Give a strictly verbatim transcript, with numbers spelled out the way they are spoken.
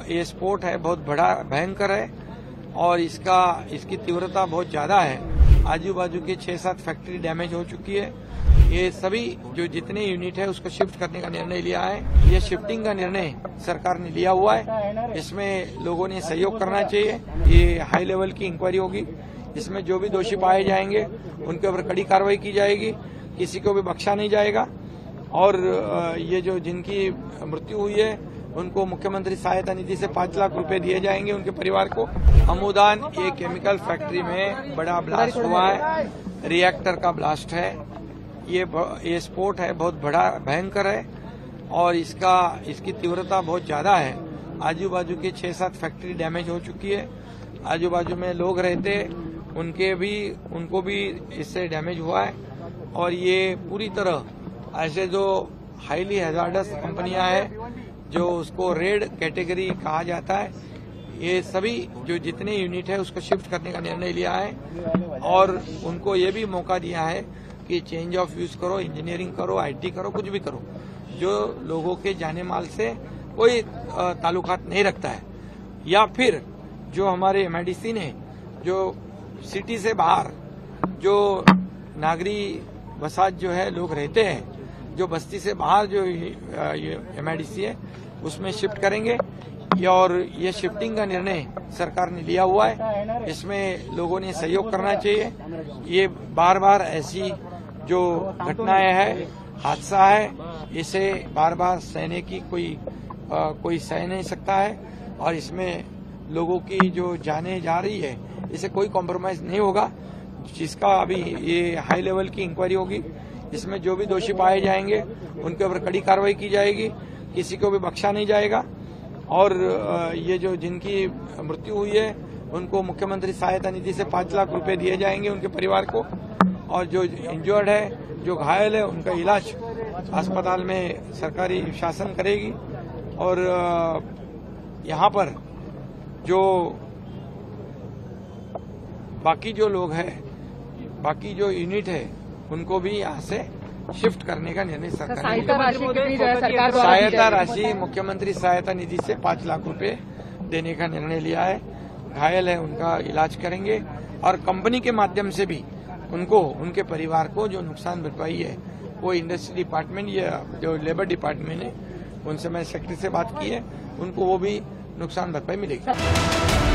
ये स्फोट है बहुत बड़ा भयंकर है और इसका इसकी तीव्रता बहुत ज्यादा है। आजू बाजू के छह सात फैक्ट्री डैमेज हो चुकी है। ये सभी जो जितने यूनिट है उसको शिफ्ट करने का निर्णय लिया है। ये शिफ्टिंग का निर्णय सरकार ने लिया हुआ है। इसमें लोगों ने सहयोग करना चाहिए। ये हाई लेवल की इंक्वायरी होगी। इसमें जो भी दोषी पाए जाएंगे उनके ऊपर कड़ी कार्रवाई की जाएगी। किसी को भी बख्शा नहीं जाएगा। और ये जो जिनकी मृत्यु हुई है उनको मुख्यमंत्री सहायता निधि से पांच लाख रुपए दिए जाएंगे उनके परिवार को। अमूदान ये केमिकल फैक्ट्री में बड़ा ब्लास्ट हुआ है। रिएक्टर का ब्लास्ट है। ये ये स्फोट है बहुत बड़ा भयंकर है और इसका इसकी तीव्रता बहुत ज्यादा है। आजू बाजू के छह सात फैक्ट्री डैमेज हो चुकी है। आजू बाजू में लोग रहते उनके भी उनको भी इससे डैमेज हुआ है। और ये पूरी तरह ऐसे जो हाईली हैजार्डस कंपनियां हैं जो उसको रेड कैटेगरी कहा जाता है, ये सभी जो जितने यूनिट है उसको शिफ्ट करने का निर्णय लिया है। और उनको ये भी मौका दिया है कि चेंज ऑफ यूज करो, इंजीनियरिंग करो, आईटी करो, कुछ भी करो जो लोगों के जाने माल से कोई ताल्लुकात नहीं रखता है। या फिर जो हमारे मेडिसिन है जो सिटी से बाहर जो नागरी वसाहत जो है लोग रहते हैं, जो बस्ती से बाहर जो एमआईडीसी है उसमें शिफ्ट करेंगे। और ये शिफ्टिंग का निर्णय सरकार ने लिया हुआ है। इसमें लोगों ने सहयोग करना चाहिए। ये बार बार ऐसी जो घटनाएं हैं, हादसा है, इसे बार बार सहने की कोई आ, कोई सह नहीं सकता है। और इसमें लोगों की जो जाने जा रही है इसे कोई कॉम्प्रोमाइज नहीं होगा। जिसका अभी ये हाई लेवल की इंक्वायरी होगी। इसमें जो भी दोषी पाए जाएंगे उनके ऊपर कड़ी कार्रवाई की जाएगी। किसी को भी बख्शा नहीं जाएगा। और ये जो जिनकी मृत्यु हुई है उनको मुख्यमंत्री सहायता निधि से पांच लाख रुपए दिए जाएंगे उनके परिवार को। और जो इंजर्ड है, जो घायल है, उनका इलाज अस्पताल में सरकारी शासन करेगी। और यहाँ पर जो बाकी जो लोग हैं, बाकी जो यूनिट है उनको भी यहाँ से शिफ्ट करने का निर्णय सरकार ने लिया। सहायता राशि मुख्यमंत्री सहायता निधि से पांच लाख रुपए देने का निर्णय लिया है। घायल है उनका इलाज करेंगे और कंपनी के माध्यम से भी उनको, उनके परिवार को जो नुकसान भरपाई है वो इंडस्ट्री डिपार्टमेंट या जो लेबर डिपार्टमेंट है उनसे मैं सेक्रेटरी से बात की है, उनको वो भी नुकसान भरपाई मिलेगी।